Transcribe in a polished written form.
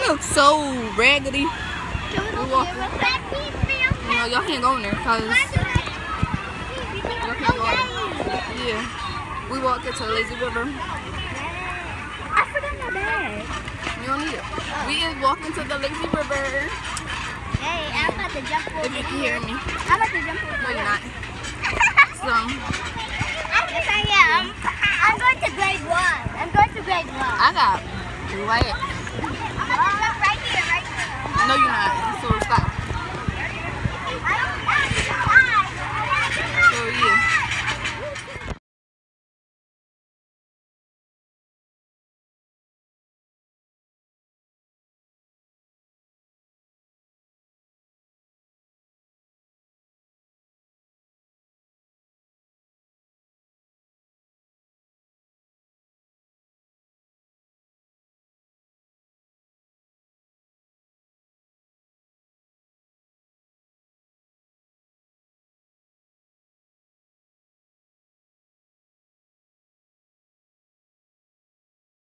look so raggedy. We walking. No, y'all can't go in there because y'all can't go in there. Yeah. We walk into the lazy river. I forgot my bag. You don't need it. We is walking to the lazy river. Hey, I'm about to jump over. If you can hear me. I'm about to jump over. No, you're not. So. Yes, I am. I'm going to grade 1. I'm going to grade 1. I got white. I'm going to jump right here, right here. No, you're not.